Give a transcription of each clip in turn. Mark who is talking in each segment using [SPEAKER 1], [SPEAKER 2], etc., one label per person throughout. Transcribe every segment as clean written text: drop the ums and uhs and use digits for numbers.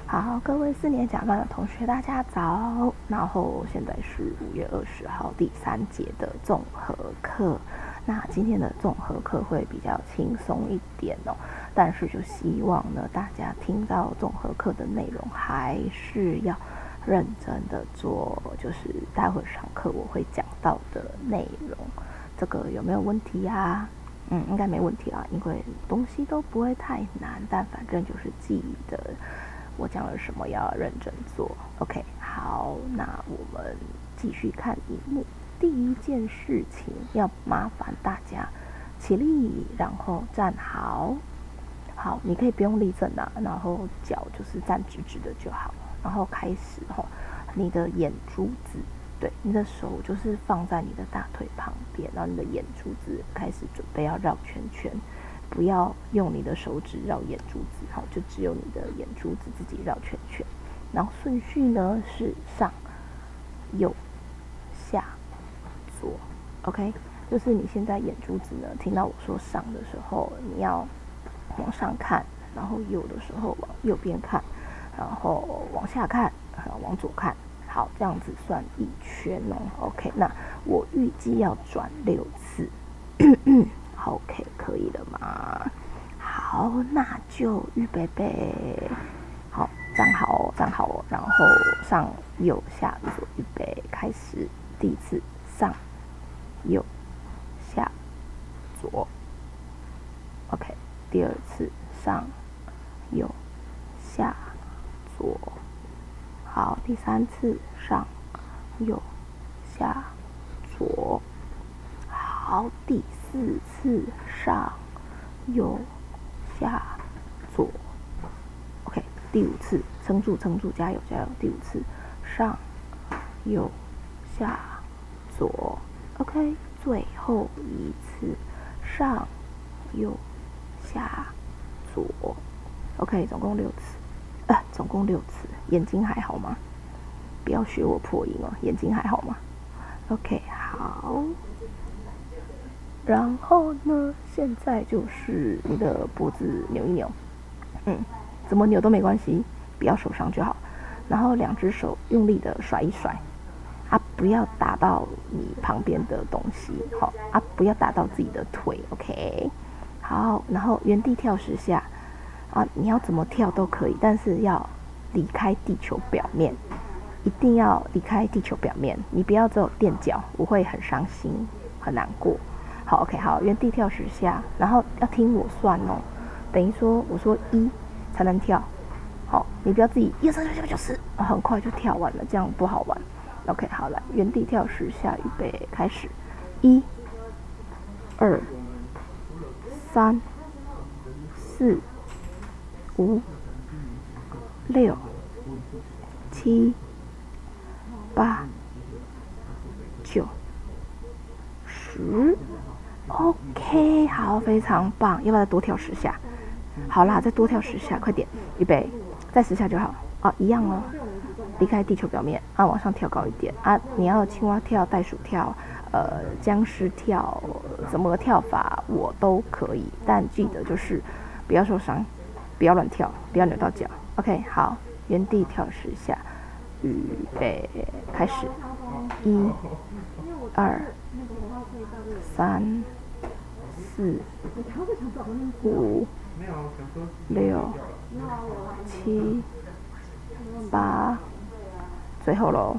[SPEAKER 1] 好，各位4年甲班的同学，大家早。然后现在是5月20号第3节的综合课。那今天的综合课会比较轻松一点哦，但是就希望呢，大家听到综合课的内容还是要认真的做，就是待会上课我会讲到的内容。这个有没有问题呀？应该没问题啦，因为东西都不会太难，但反正就是记得我讲了什么要认真做。 OK， 好，那我们继续看荧幕。第一件事情要麻烦大家起立，然后站好。好，你可以不用立正啊，然后脚就是站直直的就好。然后开始你的眼珠子，对，你的手就是放在你的大腿旁边，然后你的眼珠子开始准备要绕圈圈，不要用你的手指绕眼珠子，就只有你的眼珠子自己绕圈圈。然后顺序呢是上、右、下、左 ，OK， 就是你现在眼珠子呢，听到我说上的时候，你要往上看，然后右的时候往右边看，然后往下看，往左看。好，这样子算一圈哦。OK， 那我预计要转6次。OK， 可以了吗？好，那就预备备。好，站好哦，站好哦。然后上、右、下、左，预备，开始。第一次上、右、下、左。OK， 第二次上、右、下、左。好，第3次上、右、下、左。好，第4次上、右、下、左。OK， 第5次撑住，撑住，加油，加油！第5次上、右、下、左。OK， 最后一次上、右、下、左。OK， 总共6次。总共6次。眼睛还好吗？不要学我破音哦。眼睛还好吗 ？OK， 好。然后呢，现在就是你的脖子扭一扭，怎么扭都没关系，不要受伤就好。然后2只手用力的甩一甩，不要打到你旁边的东西，不要打到自己的腿 ，OK。好，然后原地跳10下，你要怎么跳都可以，但是要离开地球表面，一定要离开地球表面，你不要只有垫脚，我会很伤心，很难过。好 ，OK， 好，原地跳10下，然后要听我算哦，等于说我说1才能跳，好，你不要自己1、2、3、4、5、6、7、8、9、10，很快就跳完了，这样不好玩。OK， 好，来原地跳10下，预备，开始，1、2、3、4、5、6、7、8、9、10。OK， 好，非常棒。要不要再多跳10下？好啦，再多跳10下，快点，预备，再10下就好。一样哦。离开地球表面，往上跳高一点你要青蛙跳、袋鼠跳、僵尸跳，怎么个跳法我都可以，但记得就是不要受伤，不要乱跳，不要扭到脚。OK， 好，原地跳10下，预备，开始，1、2、3、4、5、6、7、8，最后咯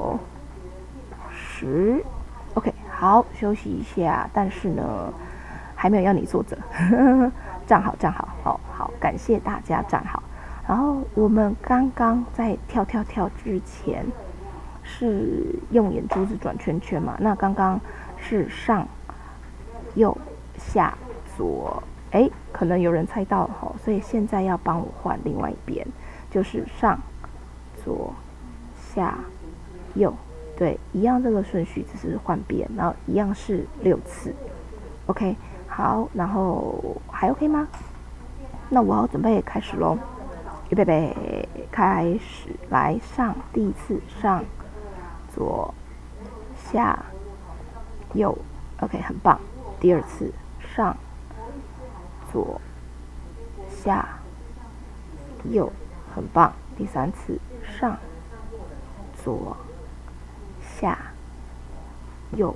[SPEAKER 1] 9、10。OK， 好，休息一下。但是呢，还没有要你坐着，站好，站好，好，感谢大家站好。然后我们刚刚在跳之前是用眼珠子转圈圈嘛？那刚刚是上、右、下、左。可能有人猜到所以现在要帮我换另外一边，就是上、左、下、右，对，一样这个顺序，只是换边，然后一样是6次。OK， 好，然后还 OK 吗？那我要准备开始咯，预备备，开始，来上，第1次上、左、下、右 ，OK， 很棒。第2次上、左、下、右，很棒。 第3次上左下右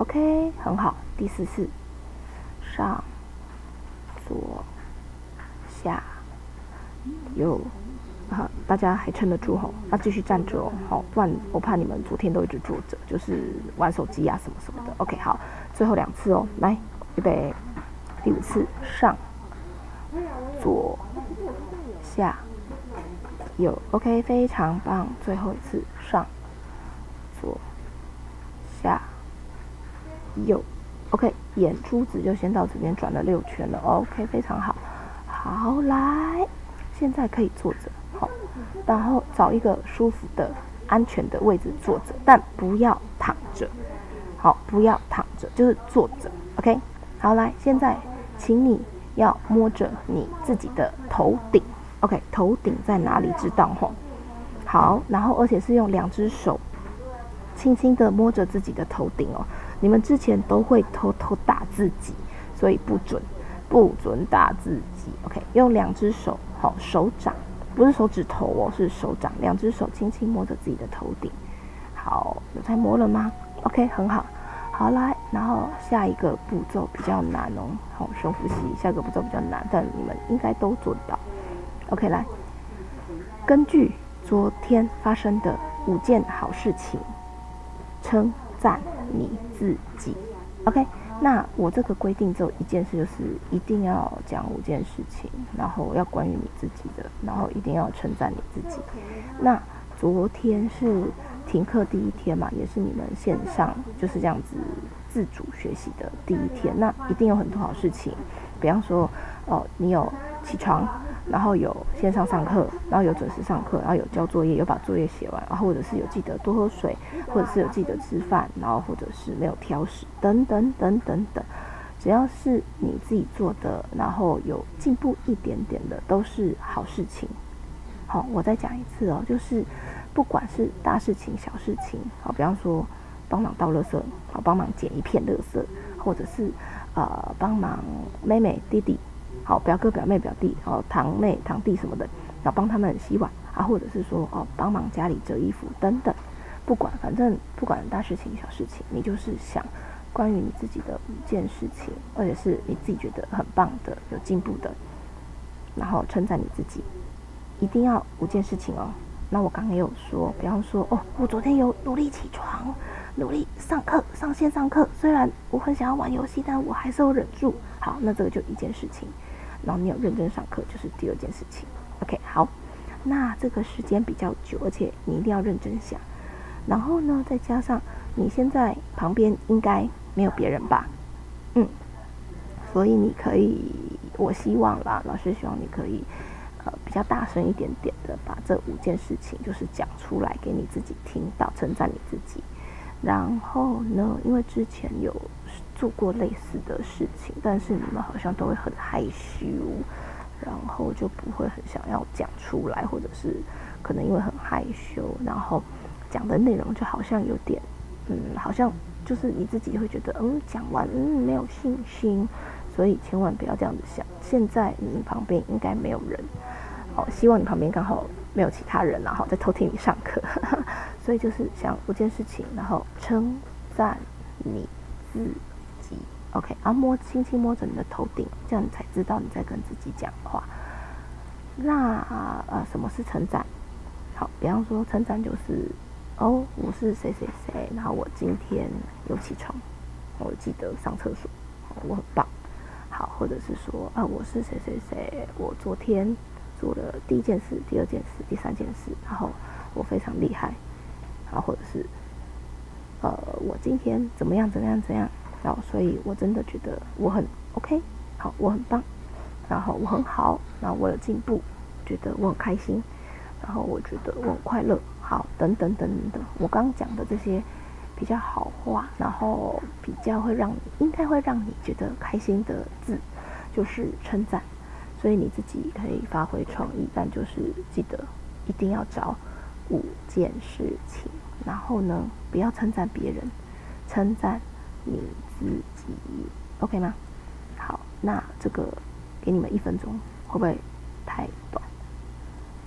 [SPEAKER 1] OK 很好，第4次上左下右，大家还撑得住吼，要继续站着哦，好，不然我怕你们昨天都一直坐着，就是玩手机啊什么什么的。OK 好，最后2次哦，来预备，第5次上左下右 OK 非常棒，最后1次上左下右 OK 眼珠子就先到这边转了6圈了 OK 非常好，好来现在可以坐着，好，然后找一个舒服的安全的位置坐着，但不要躺着，好，不要躺着，就是坐着 OK 好来现在请你要摸着你自己的头顶 OK 头顶在哪里知道吼，好，然后而且是用2只手轻轻的摸着自己的头顶哦，你们之前都会偷偷打自己，所以不准打自己 OK 用2只手，好，手掌不是手指头哦，是手掌，2只手轻轻摸着自己的头顶，好，有在摸了吗 OK 很好，好来，然后下一个步骤比较难哦，好，深呼吸，下一个步骤比较难，但你们应该都做得到 OK 来，根据昨天发生的5件好事情称赞你自己 OK 那我这个规定只有1件事，就是一定要讲5件事情，然后要关于你自己的，然后一定要称赞你自己。那昨天是停课第1天嘛，也是你们线上就是这样子自主学习的第1天，那一定有很多好事情，比方说你有起床，然后有线上上课，然后有准时上课，然后有交作业，有把作业写完，然后或者是有记得多喝水，或者是有记得吃饭，然后或者是没有挑食，等等等等等，只要是你自己做的，然后有进步一点点的，都是好事情。好，我再讲一次哦，就是不管是大事情、小事情，好，比方说帮忙倒垃圾，好，帮忙捡一片垃圾，或者是帮忙妹妹弟弟。好，表哥表妹表弟，堂妹堂弟什么的，然后帮他们洗碗啊，或者是说帮忙家里折衣服等等，反正不管大事情小事情，你就是想关于你自己的5件事情，而且是你自己觉得很棒的、有进步的，然后称赞你自己，一定要5件事情哦。那我刚刚也有说，比方说我昨天有努力起床，努力上课，上线上课，虽然我很想要玩游戏，但我还是有忍住。好，那这个就1件事情。然后你有认真上课，就是第2件事情 OK 好，那这个时间比较久，而且你一定要认真想，然后呢再加上你现在旁边应该没有别人吧，所以你可以，我希望啦，老师希望你可以比较大声一点点的把这5件事情就是讲出来给你自己听到，称赞你自己。然后呢，因为之前有做过类似的事情，但是你们好像都会很害羞，然后就不会很想要讲出来，或者是可能因为很害羞，然后讲的内容就好像有点好像就是你自己会觉得讲完没有信心，所以千万不要这样子想。现在你旁边应该没有人，希望你旁边刚好没有其他人，然后在偷听你上课所以就是想5件事情，然后称赞你自己 OK 轻轻摸着你的头顶，这样你才知道你在跟自己讲话。那什么是称赞？好，比方说称赞就是我是谁谁谁，然后我今天有起床，我记得上厕所，我很棒。好，或者是说我是谁谁谁，我昨天做了第1件事、第2件事、第3件事，然后我非常厉害。好，或者是我今天怎么样，然后所以我真的觉得我很 OK， 好，我很棒，然后我很好，然后我有进步，觉得我很开心，然后我觉得我很快乐，好，等等等等。我刚讲的这些比较好话，然后比较应该会让你觉得开心的字，就是称赞。所以你自己可以发挥创意，但就是记得一定要找5件事情，然后呢，不要称赞别人，称赞你自己 OK 吗？好，那这个给你们1分钟，会不会太短？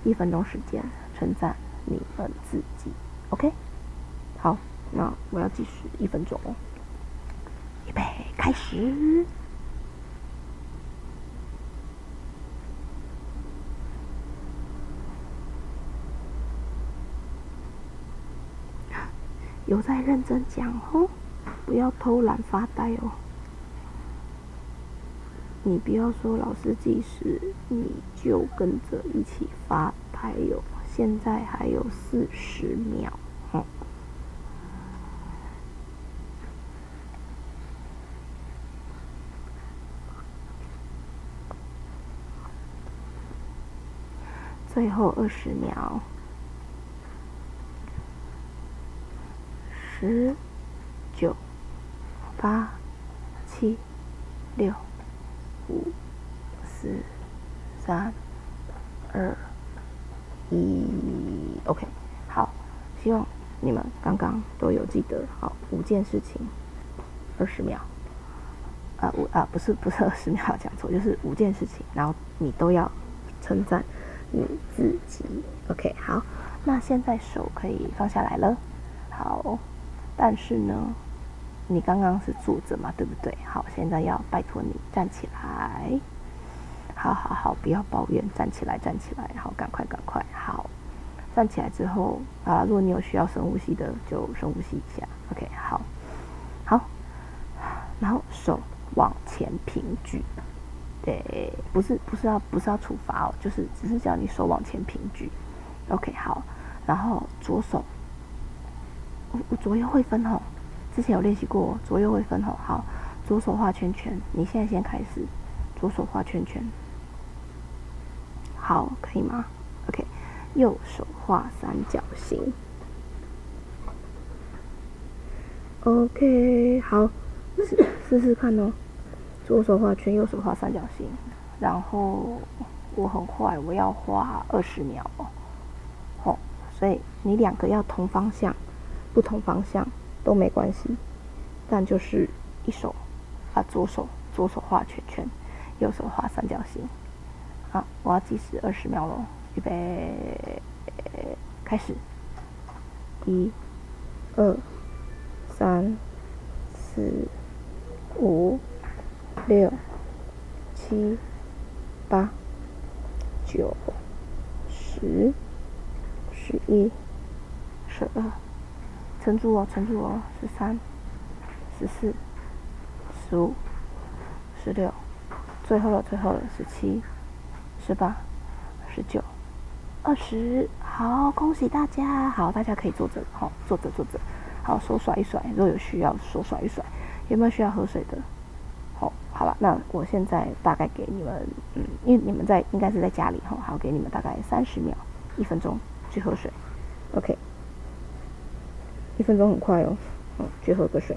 [SPEAKER 1] 1分钟时间称赞你们自己 ，OK？ 好，那我要计时1分钟哦，预备，开始。有在认真讲哦，不要偷懒发呆哦。你不要说老师计时，你就跟着一起发呆哦。现在还有40秒，最后20秒。10、9、8、7、6、5、4、3、2、1 ，OK， 好，希望你们刚刚都有记得，好，5件事情，20秒，不是20秒，讲错，就是5件事情，然后你都要称赞你自己 ，OK， 好，那现在手可以放下来了，好。但是呢，你刚刚是坐着嘛，对不对？好，现在要拜托你站起来。好，不要抱怨，站起来。好，赶快。好，站起来之后啊，如果你有需要深呼吸的，就深呼吸一下。OK， 好，然后手往前平举。对，不是要处罚哦，就是只是叫你手往前平举。OK， 好，然后左手。我左右会分吼，之前有练习过，左右会分吼。好，左手画圈圈，你现在先开始，左手画圈圈，好，可以吗 ？OK， 右手画三角形 ，OK， 好，试试看哦。左手画圈，右手画三角形，然后我很快，我要画20秒哦，所以你2个要同方向。不同方向都没关系，但就是一手左手画圈圈，右手画三角形。好，我要计时20秒咯，预备，开始。1、2、3、4、5、6、7、8、9、10、11、12。撑住哦，13、14、15、16，最后了，17、18、19、20。好，恭喜大家！好，大家可以坐着，好，坐着。好，手甩一甩，如果有需要，手甩一甩。有没有需要喝水的？好了，那我现在大概给你们，因为你们应该是在家里，好，给你们大概30秒，1分钟去喝水 ，OK。1分钟很快哦，去喝个水。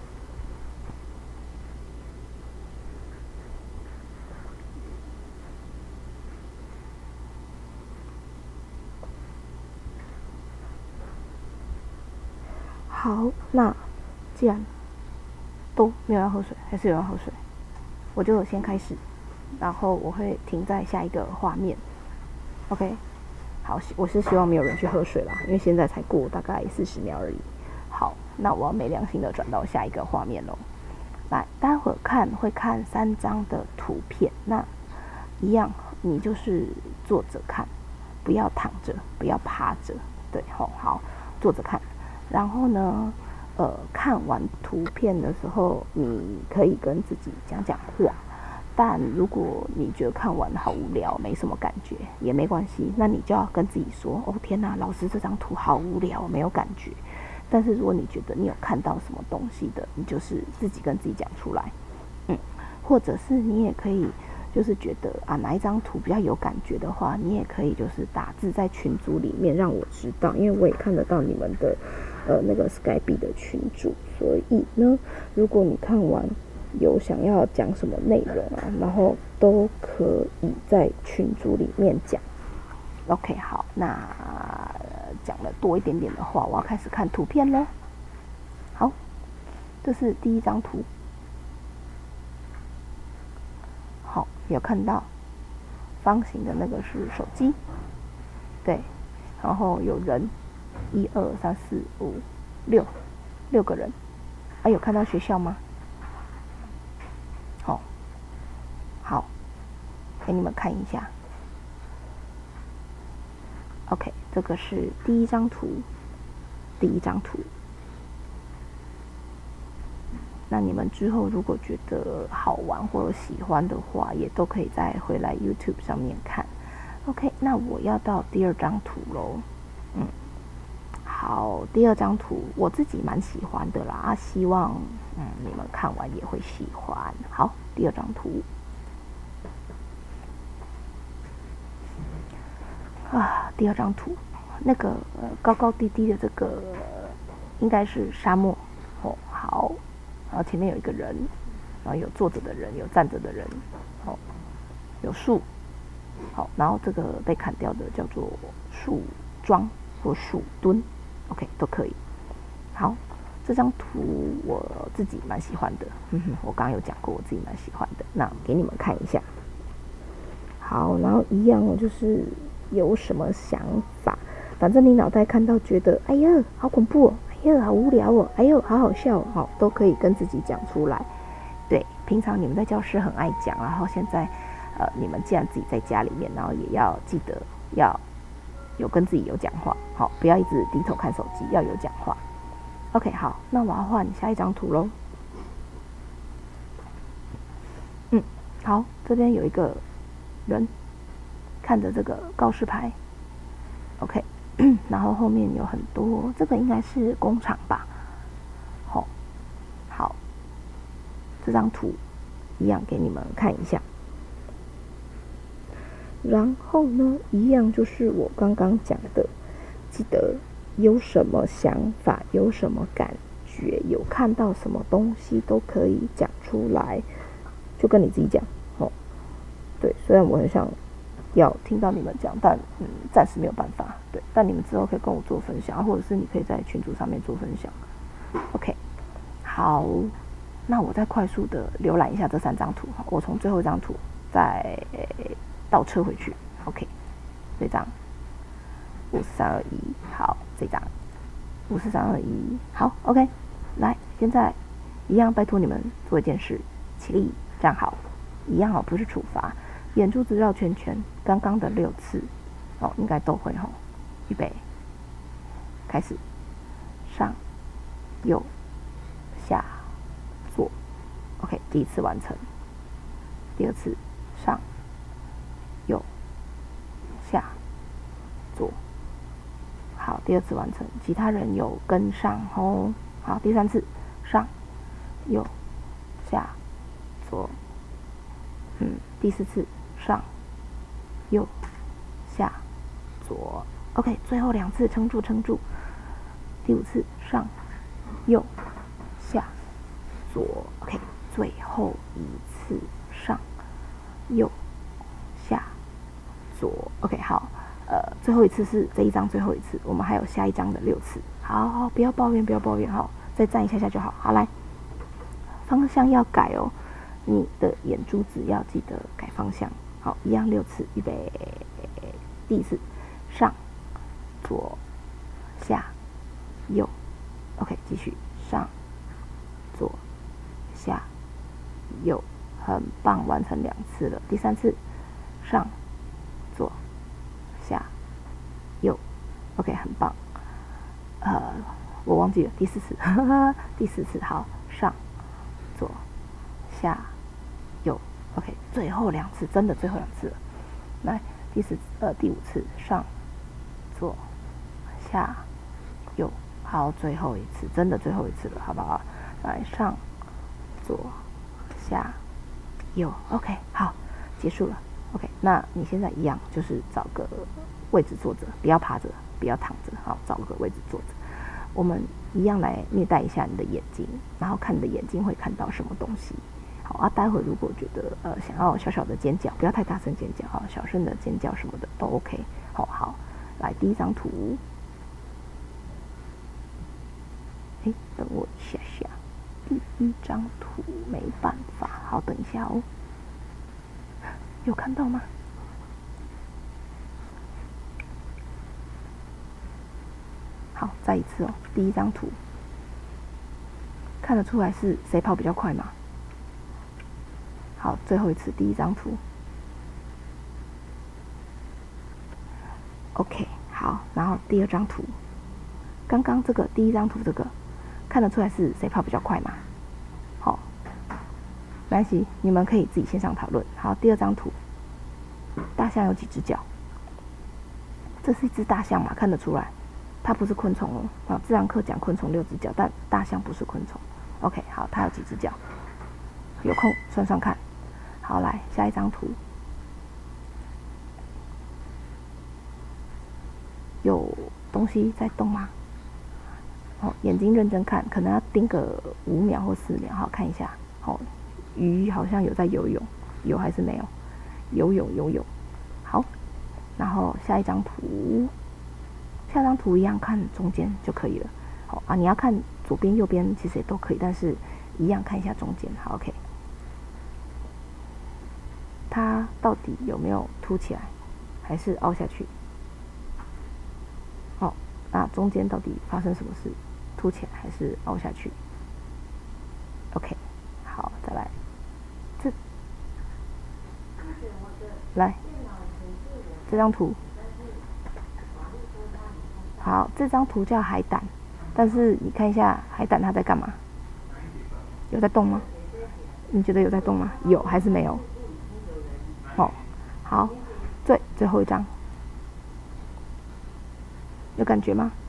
[SPEAKER 1] 好，那既然都没有要喝水，还是有人要喝水，我就先开始，然后我会停在下一个画面 ，OK。好，我是希望没有人去喝水啦，因为现在才过大概40秒而已。好，那我要没良心的转到下一个画面咯。来，待会会看3张的图片，那一样，你就是坐着看，不要躺着，不要趴着，对，好，坐着看。然后呢，看完图片的时候，你可以跟自己讲话。但如果你觉得看完好无聊，没什么感觉，也没关系，那你就要跟自己说：“哦天哪，老师这张图好无聊，没有感觉。”但是如果你觉得你有看到什么东西的，你就是自己跟自己讲出来，或者是你也可以就是觉得哪一张图比较有感觉的话，你也可以就是打字在群组里面让我知道，因为我也看得到你们的那个 Skype 的群组，所以呢，如果你看完有想要讲什么内容然后都可以在群组里面讲。OK， 好，那讲了多一点点的话，我要开始看图片咯。好，这是第1张图。好，有看到方形的那个是手机， 对，然后有人，1、2、3、4、5、6个人，啊，有看到学校吗？好，给你们看一下。OK， 这个是第一张图。那你们之后如果觉得好玩或者喜欢的话，也都可以再回来 YouTube 上面看。OK， 那我要到第二张图咯。好，第二张图我自己蛮喜欢的啦，希望你们看完也会喜欢。好，第二张图。第二张图，那个高高低低的这个应该是沙漠好，然后前面有一个人，然后有坐着的人，有站着的人，有树，好，然后这个被砍掉的叫做树桩或树墩 ，OK 都可以。好，这张图我自己蛮喜欢的，我刚刚有讲过我自己蛮喜欢的，那给你们看一下。好，然后一样就是有什么想法，反正你脑袋看到觉得哎呀好恐怖哦，哎呀好无聊哦，哎呦好好笑哦，都可以跟自己讲出来。对，平常你们在教室很爱讲，然后现在你们既然自己在家里面，然后也要记得要有跟自己有讲话，好，不要一直低头看手机，要有讲话。OK， 好，那我要换下一张图咯。好，这边有一个人看着这个告示牌 ，OK， 然后后面有很多，这个应该是工厂吧？好，这张图一样给你们看一下。然后呢，一样就是我刚刚讲的，记得有什么想法，有什么感觉，有看到什么东西都可以讲出来，就跟你自己讲。对，虽然我很想要听到你们讲，但暂时没有办法。对，但你们之后可以跟我做分享，或者是你可以在群组上面做分享。OK， 好，那我再快速的浏览一下这3张图。我从最后一张图再倒车回去。OK， 这张54321，好，这张54321，好 OK， 来，现在一样拜托你们做一件事，起立站好，一样不是处罚。眼珠子绕圈圈，刚刚的6次应该都会预备，开始，上，右，下，左 ，OK， 第一次完成，第二次上，右，下，左，好，第二次完成，其他人有跟上好，第3次上，右，下，左，第4次上，右，下，左 ，OK， 最后2次撑住，第5次上，右，下，左 ，OK， 最后1次上，右，下，左 ，OK， 好，最后1次是这一张最后1次，我们还有下一张的6次，好，不要抱怨，好，再站一下下就好，好来，方向要改哦。你的眼珠子要记得改方向，好，一样6次，预备，第1次上，左，下，右 ，OK， 继续上，左，下，右，很棒，完成2次了。第3次上，左，下，右 ，OK， 很棒。我忘记了第4次，第4次好，上，左，下。OK， 最后2次，真的最后2次了。来，第5次上，左，下，右，好，最后1次，真的最后1次了，好不好？来，上，左，下，右 ，OK， 好，结束了。OK， 那你现在一样，就是找个位置坐着，不要趴着，不要躺着，好，找个位置坐着。我们一样来虐待一下你的眼睛，然后看你的眼睛会看到什么东西。好啊，待会如果觉得想要小小的尖叫，不要太大声尖叫啊，小声的尖叫什么的都 OK。好，来第1张图，等我一下下，第1张图没办法，好，等一下哦，有看到吗？ 好，再一次哦，第一张图看得出来是谁跑比较快吗？好，最后一次，第一张图。OK， 好，然后第二张图，刚刚这个第一张图这个看得出来是谁跑比较快吗？好，没关系，你们可以自己线上讨论。好，第二张图，大象有几只脚？这是一只大象嘛？看得出来，它不是昆虫哦。啊，自然课讲昆虫6只脚，但大象不是昆虫。OK， 好，它有几只脚？有空算算看。好，来下一张图，有东西在动吗？哦，眼睛认真看，可能要盯个5秒或4秒。好，看一下。哦，鱼好像有在游泳，有还是没有？游泳。好，然后下一张图，下张图一样看中间就可以了。好啊，你要看左边右边其实也都可以，但是一样看一下中间。好 ，OK。它到底有没有凸起来，还是凹下去？哦，那中间到底发生什么事？凸起来还是凹下去 ？OK， 好，再来，来这张图，好，这张图叫海胆，但是你看一下海胆它在干嘛？有在动吗？你觉得有在动吗？有还是没有？哦，好，最后一张，有感觉吗？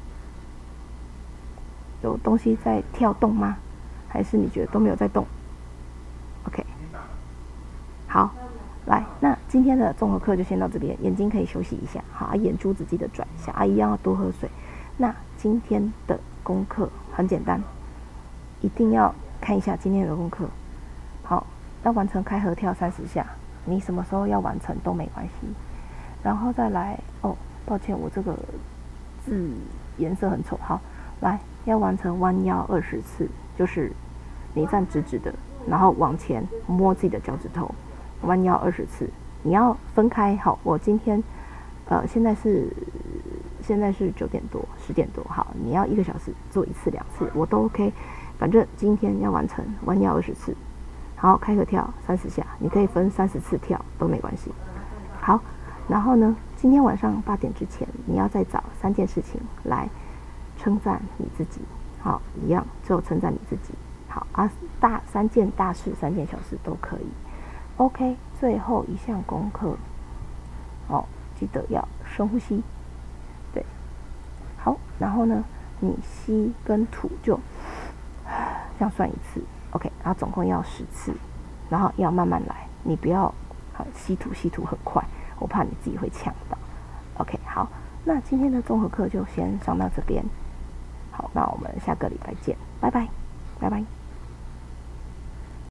[SPEAKER 1] 有东西在跳动吗？还是你觉得都没有在动 ？OK， 好，来，那今天的综合课就先到这边，眼睛可以休息一下，好，眼珠子记得转一下，一样要多喝水。那今天的功课很简单，一定要看一下今天的功课。好，要完成开合跳30下。你什么时候要完成都没关系，然后再来哦，抱歉，我这个字颜色很丑。好，来要完成弯腰20次，就是你站直直的，然后往前摸自己的脚趾头，弯腰20次。你要分开。好，我今天现在是9点多10点多，好，你要1个小时做1次2次我都 OK， 反正今天要完成弯腰20次。好，开合跳30下，你可以分30次跳都没关系。好，然后呢，今天晚上8点之前，你要再找3件事情来称赞你自己。好，一样，只有称赞你自己。好啊，3件大事3件小事都可以。OK， 最后一项功课，哦，记得要深呼吸。对，好，然后呢，你吸跟吐就这样算1次。OK， 然后总共要10次，然后要慢慢来，你不要吸吐很快，我怕你自己会呛到。OK， 好，那今天的综合课就先上到这边。好，那我们下个礼拜见，拜拜，拜拜。